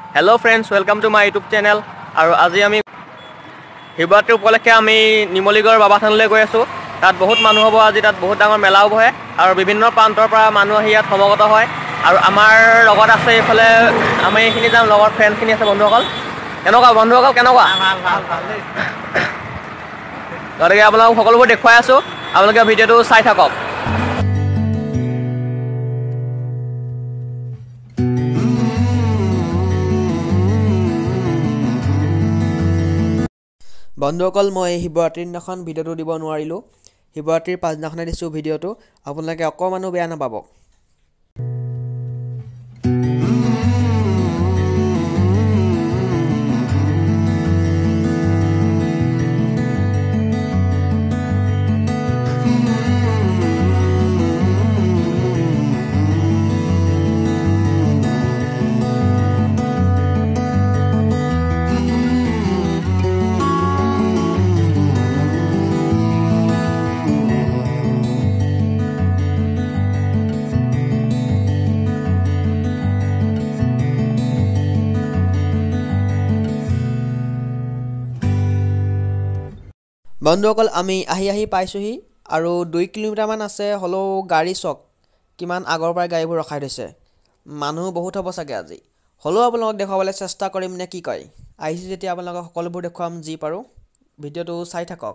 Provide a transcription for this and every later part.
Hello friends, welcome to my YouTube channel. আৰু আজি আমি শিৱৰাত্ৰি উপলক্ষে আমি নিমলিগড় বাবা থানলৈ গৈ আছো। তাত বহুত মানুহ হ'ব আজি, তাত বহুত ডাঙৰ মেলাও বহে আৰু বিভিন্ন প্ৰান্তৰ পৰা মানুহ আহি ইয়াত সমবেত হয়। আৰু আমাৰ লগত আছে এইফালে আমি এইখিনি যাম, লগৰ ফ্ৰেণ্ডখিনি আছে, বন্ধুসকল। কেনেকুৱা বন্ধুসকল, কেনেকুৱা? গতিকে আপোনালোকক সকলোবোৰ দেখুৱাই আছো, আপোনালোকে ভিডিঅ'টো চাই থাকক। বন্ধুসকল, মই শিৱৰাত্ৰিৰ দিনাখন ভিডিঅ'টো দিব নোৱাৰিলোঁ। শিৱৰাত্ৰিৰ পাছদিনাখনে দিছোঁ ভিডিঅ'টো, আপোনালোকে অকণমানো বেয়া নাপাব। বন্ধুসকল, আমি আহি পাইছোঁহি আৰু 2 কিলোমিটাৰমান আছে। হ'লেও গাড়ী চক কিমান আগৰ পৰাই গাড়ীবোৰ ৰখাই থৈছে। মানুহ বহুত হ'ব চাগে আজি। হ'লেও আপোনালোকক দেখুৱাবলৈ চেষ্টা কৰিম নে কি কয়? আহিছোঁ যেতিয়া আপোনালোকক সকলোবোৰ দেখুৱাম যি পাৰোঁ। ভিডিঅ'টো চাই থাকক।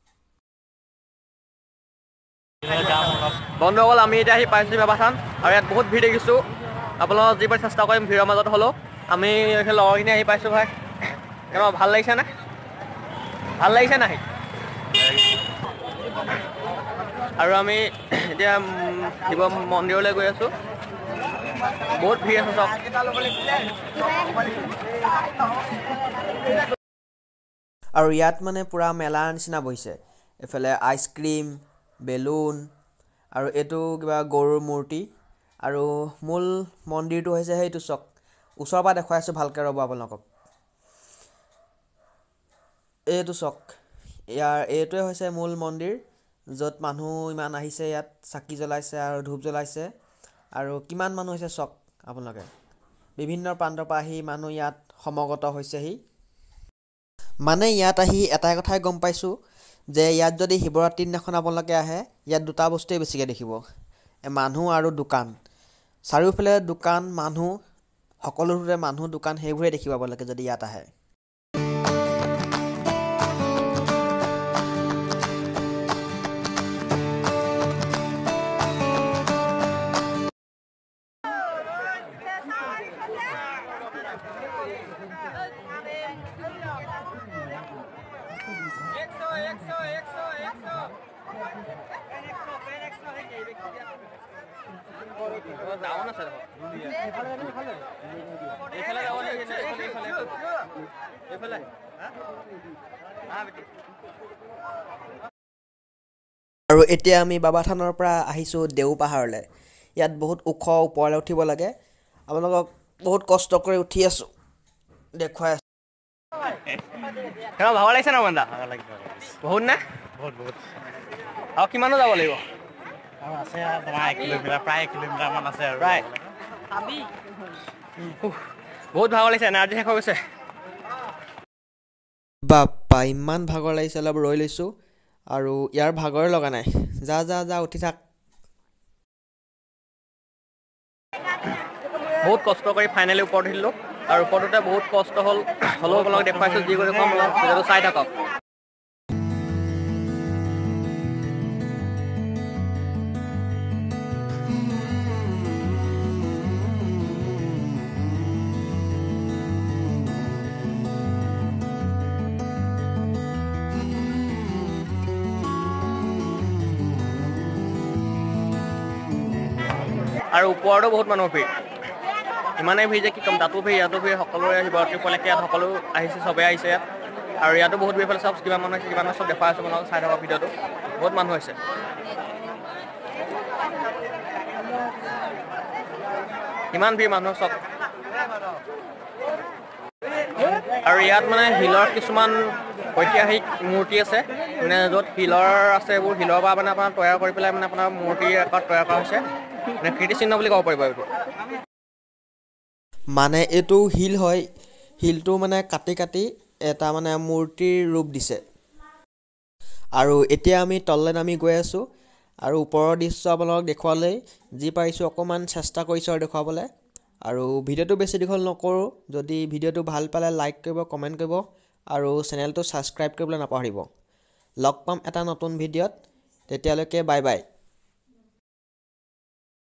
বন্ধুসকল, আমি এতিয়া আহি পাইছোঁ বাবা থান আৰু ইয়াত বহুত ভিৰ দেখিছোঁ। আপোনালোকক যি পাৰি চেষ্টা কৰিম ভিৰৰ মাজত হ'লেও। আমি এইফালে লগৰখিনি আহি পাইছোঁ। ভাই কেনেকুৱা, ভাল লাগিছে নে? ভাল লাগিছে নাই? আৰু আমি এতিয়া শিৱ মন্দিৰলৈ গৈ আছোঁ। বহুত ভিৰ আছে চব। আৰু ইয়াত মানে পূৰা মেলাৰ নিচিনা বহিছে। এইফালে আইচক্ৰীম, বেলুন আৰু এইটো কিবা গৰুৰ মূৰ্তি। আৰু মূল মন্দিৰটো হৈছে সেইটো চক। ওচৰৰ পৰা দেখুৱাই আছোঁ ভালকৈ, ৰ'ব আপোনালোকক। এইটো চক, এইটোৱে হৈছে মূল মন্দিৰ, য'ত মানুহ ইমান আহিছে। ইয়াত চাকি জ্বলাইছে আৰু ধূপ জ্বলাইছে। আৰু কিমান মানুহ হৈছে চক আপোনালোকে। বিভিন্ন প্ৰান্তৰ পৰা আহি মানুহ ইয়াত সমবেত হৈছেহি। মানে ইয়াত আহি এটাই কথাই গম পাইছোঁ যে ইয়াত যদি শিৱৰাত্ৰিৰ দিনাখন আপোনালোকে আহে, ইয়াত দুটা বস্তুৱেই বেছিকৈ দেখিব, মানুহ আৰু দোকান। চাৰিওফালে দোকান, মানুহ, সকলোতে মানুহ, দোকান, সেইবোৰেই দেখিব আপোনালোকে যদি ইয়াত আহে। আৰু এতিয়া আমি বাবা থানৰ পৰা আহিছোঁ দেওপাহাৰলৈ। ইয়াত বহুত ওখ, ওপৰলৈ উঠিব লাগে। আপোনালোকক বহুত কষ্ট কৰি উঠি আছোঁ, দেখুৱাই আছোঁ। ভাগৰ লাগিছে ন বন্ধা? বহুত নে? বহুত। আৰু কিমানো যাব লাগিব? আৰু আছে তোমাৰ 1 কিলোমিটাৰ, প্ৰায় 1 কিলোমিটাৰমান আছে আৰু প্ৰায়। বহুত ভাগৰ লাগিছে, এনাৰ্জি শেষ হৈ গৈছে। বাপ্পা, ইমান ভাগৰ লাগিছে। অলপ ৰৈ লৈছোঁ আৰু ইয়াৰ ভাগৰে লগা নাই। যা উঠি থাক। বহুত কষ্ট কৰি ফাইনেলি ওপৰত উঠিলোঁ আৰু ওপৰতে বহুত কষ্ট হ'ল। হ'লেও আপোনালোকক দেখুৱাইছোঁ, যি কৰি দেখুৱাম ভিডিঅ'টো চাই থাকক। আৰু ওপৰতো বহুত মানুহ ভিৰ, ইমানেই ভিৰ যে কি ক'ম। তাতো ভিৰ, ইয়াতো ভিৰ, সকলোৰে শিৱৰাত্ৰি উপলক্ষে ইয়াত সকলো আহিছে, চবেই আহিছে ইয়াত। আৰু ইয়াতো বহুত ভিৰ, চব কিমান মানুহ হৈছে, কিমান চব দেখুৱাই আছোঁ আপোনালোকক, চাই থাকক ভিডিঅ'টো। বহুত মানুহ হৈছে। ইমান ভিৰ মানুহ চব। আৰু ইয়াত মানে শিলৰ কিছুমান ঐতিহাসিক মূৰ্তি আছে, মানে য'ত শিলৰ আছে, এইবোৰ শিলৰ পৰা মানে আপোনাৰ তৈয়াৰ কৰি পেলাই মানে আপোনাৰ মূৰ্তি আকাৰত তৈয়াৰ কৰা হৈছে, মানে কীৰ্তিচিহ্ন বুলি ক'ব পাৰিব এইবোৰ। মানে এইটো শিল হয়, শিলটো মানে কাটি কাটি এটা মানে মূৰ্তিৰ ৰূপ দিছে। আৰু এতিয়া আমি তললৈ নামি গৈ আছোঁ আৰু ওপৰৰ দৃশ্য আপোনালোকক দেখুৱাবলৈ যি পাৰিছোঁ অকণমান চেষ্টা কৰিছোঁ আৰু দেখুৱাবলৈ। আৰু ভিডিঅ'টো বেছি দীঘল নকৰোঁ, যদি ভিডিঅ'টো ভাল পালে লাইক কৰিব, কমেণ্ট কৰিব আৰু চেনেলটো ছাবস্ক্ৰাইব কৰিবলৈ নাপাহৰিব। লগ পাম এটা নতুন ভিডিঅ'ত, তেতিয়ালৈকে বাই বাই।